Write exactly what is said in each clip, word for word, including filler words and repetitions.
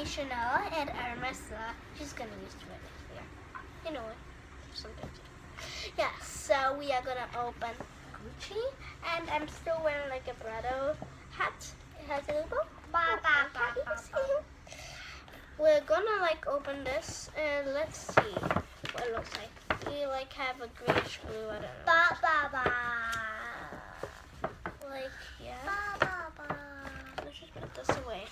me, Chanel, and Armessa. She's gonna use the red here. You know what? Something. Yeah, so we are gonna open Gucci, and I'm still wearing like a Brado hat. It has a logo. Ba, ba, ba, ba, ba. We're gonna like open this, and let's see what it looks like. We like have a greenish blue. I don't know. Ba, ba, ba. Like yeah. Ba, ba, ba. Let's just put this away.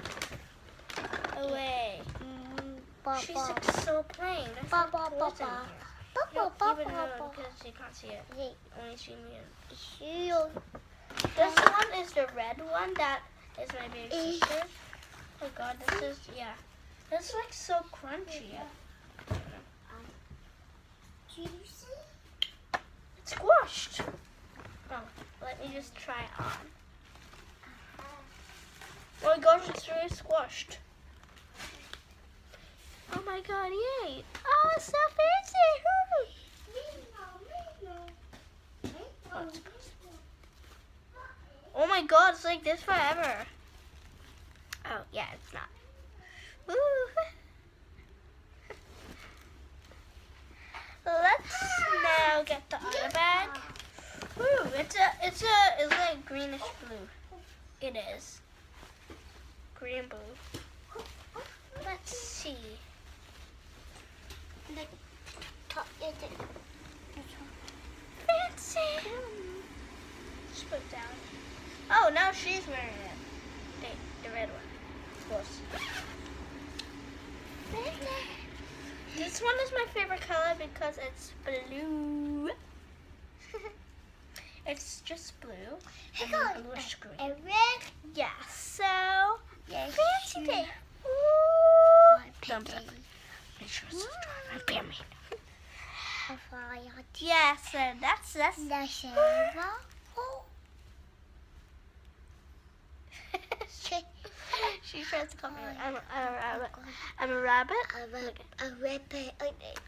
Away. Mm, ba, She's ba. like so plain. There's Ba, no ba, ba, toys in ba. here. Ba, You ba, don't ba, even ba, know ba. because you can't see it. Yeah. Only see me. And See this one is the red one that is my big Eh. sister. Oh god, this is yeah. This is like so crunchy. Do you see? It's squashed. Oh, let me just try it on. Oh my gosh, it's really squashed. Oh my god, yay! Oh, it's so fancy! Oh my god, it's like this forever. Oh, yeah, it's not. Woo. Let's now get the other bag. Ooh, it's a, it's a, it's like greenish blue. It is. Green blue. Let's see. Fancy. Just put it down. Oh, now she's wearing it. The, the red one. Of course. This one is my favorite color because it's blue. It's just blue. Hey, and God. bluish green. A red. Yeah, so Yes. fancy day. Ooh. Ooh. Thumbs up. Make sure it's my pyramid. Yes, and that's that's. The silver. Oh. she, she tries to call me like I'm a, I'm a rabbit. I'm a rabbit. A, ra- a rabbit.